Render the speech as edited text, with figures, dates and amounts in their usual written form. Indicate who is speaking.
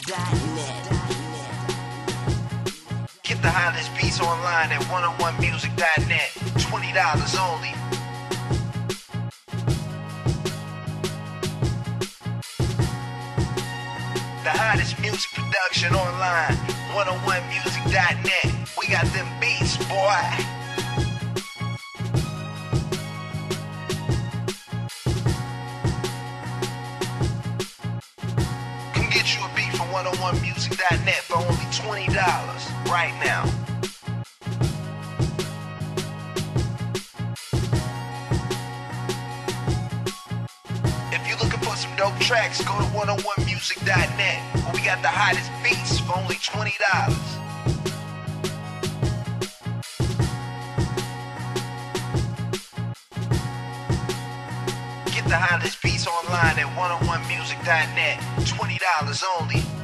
Speaker 1: Get the hottest beats online at 101music.net. $20 only. The hottest music production online, 101music.net. We got them beats, boy. Come get you a beat from 101music.net for only $20 right now. If you're looking for some dope tracks, go to 101music.net, where we got the hottest beats for only $20. Get the hottest beats online at 101music.net. $20 only.